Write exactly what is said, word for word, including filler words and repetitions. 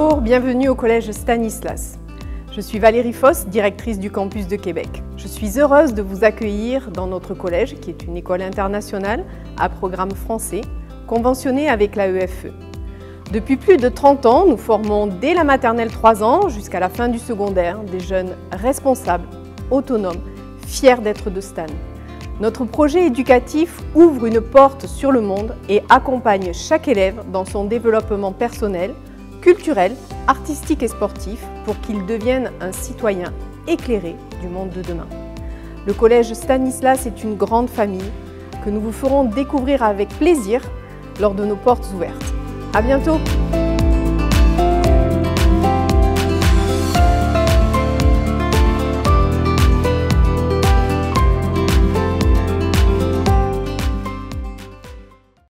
Bonjour, bienvenue au Collège Stanislas. Je suis Valérie Foss, directrice du campus de Québec. Je suis heureuse de vous accueillir dans notre collège, qui est une école internationale à programme français, conventionnée avec l'A E F E. Depuis plus de trente ans, nous formons dès la maternelle trois ans jusqu'à la fin du secondaire des jeunes responsables, autonomes, fiers d'être de Stan. Notre projet éducatif ouvre une porte sur le monde et accompagne chaque élève dans son développement personnel, culturel, artistique et sportif pour qu'il devienne un citoyen éclairé du monde de demain. Le Collège Stanislas est une grande famille que nous vous ferons découvrir avec plaisir lors de nos portes ouvertes. À bientôt!